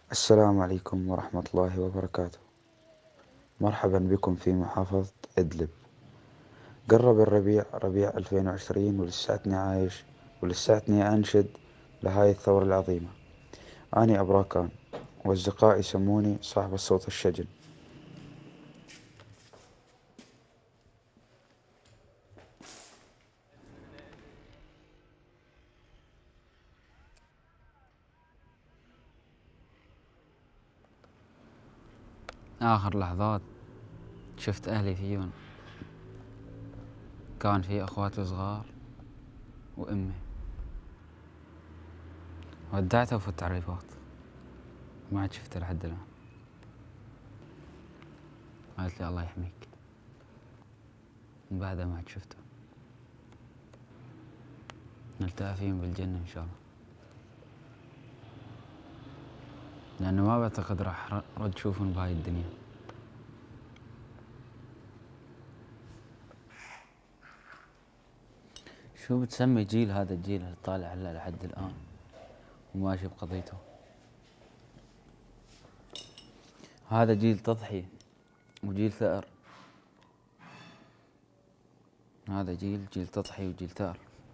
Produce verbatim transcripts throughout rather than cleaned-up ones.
السلام عليكم ورحمة الله وبركاته. مرحبا بكم في محافظة إدلب. قرب الربيع، ربيع ألفين وعشرين، ولساتني عايش ولساتني أنشد لهاي الثورة العظيمة. أني أبراكان، وأصدقائي يسموني صاحب الصوت الشجن. آخر لحظات شفت أهلي فيون، كان في أخواتي صغار وأمي. ودعته وفي التعريفات، ما عاد شفته لحد الآن. قالت لي الله يحميك، من بعدها ما عاد شفته. نلتقى فيهم بالجنة إن شاء الله، لأنه ما بعتقد راح رد شوفهم بهاي الدنيا. شو بتسمي جيل هذا الجيل اللي طالع هلا لحد الآن وماشي بقضيته؟ هذا جيل تضحية وجيل ثأر. هذا جيل جيل تضحية وجيل ثأر.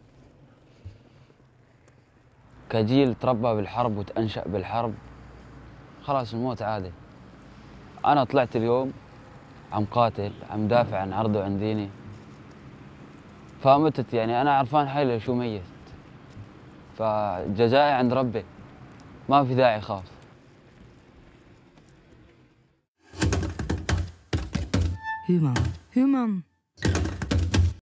كجيل تربى بالحرب وتأنشأ بالحرب، خلاص الموت عادي. أنا طلعت اليوم عم قاتل، عم دافع عن عرضي وعن ديني، فمتت. يعني أنا عرفان حالي شو ميت، فجزائي عند ربي، ما في داعي خاف. Human. Human.